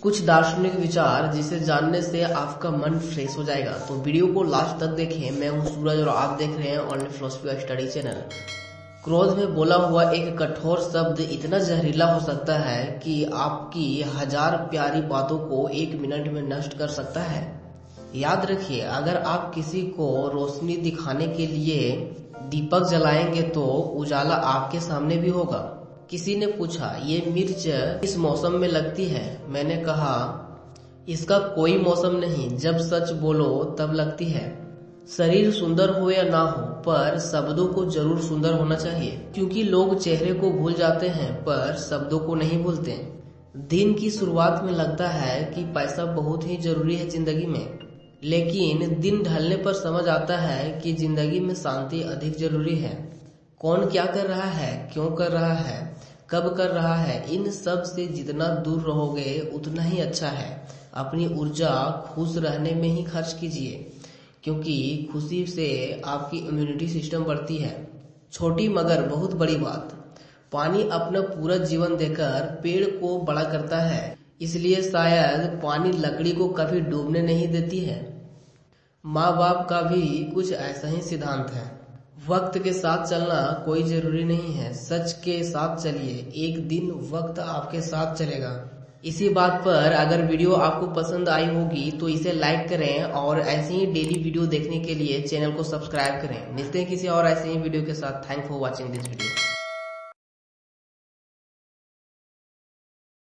कुछ दार्शनिक विचार जिसे जानने से आपका मन फ्रेश हो जाएगा। तो वीडियो को लास्ट तक देखें। मैं हूं सूरज और आप देख रहे हैं ओनली फिलॉसफी स्टडी चैनल। क्रोध में बोला हुआ एक कठोर शब्द इतना जहरीला हो सकता है कि आपकी 1000 प्यारी बातों को 1 मिनट में नष्ट कर सकता है। याद रखिए, अगर आप किसी को रोशनी दिखाने के लिए दीपक जलाएंगे तो उजाला आपके सामने भी होगा। किसी ने पूछा, ये मिर्च इस मौसम में लगती है? मैंने कहा, इसका कोई मौसम नहीं, जब सच बोलो तब लगती है। शरीर सुंदर हो या ना हो, पर शब्दों को जरूर सुंदर होना चाहिए, क्योंकि लोग चेहरे को भूल जाते हैं पर शब्दों को नहीं भूलते। दिन की शुरुआत में लगता है कि पैसा बहुत ही जरूरी है जिंदगी में, लेकिन दिन ढलने पर समझ आता है कि जिंदगी में शांति अधिक जरूरी है। कौन क्या कर रहा है, क्यों कर रहा है, कब कर रहा है, इन सब से जितना दूर रहोगे उतना ही अच्छा है। अपनी ऊर्जा खुश रहने में ही खर्च कीजिए, क्योंकि खुशी से आपकी इम्यूनिटी सिस्टम बढ़ती है। छोटी मगर बहुत बड़ी बात, पानी अपना पूरा जीवन देकर पेड़ को बड़ा करता है, इसलिए शायद पानी लकड़ी को कभी डूबने नहीं देती है। माँ बाप का भी कुछ ऐसा ही सिद्धांत है। वक्त के साथ चलना कोई जरूरी नहीं है, सच के साथ चलिए, एक दिन वक्त आपके साथ चलेगा। इसी बात पर अगर वीडियो आपको पसंद आई होगी तो इसे लाइक करें और ऐसे ही डेली वीडियो देखने के लिए चैनल को सब्सक्राइब करें। मिलते हैं किसी और ऐसे ही वीडियो के साथ। Thanks for watching this video.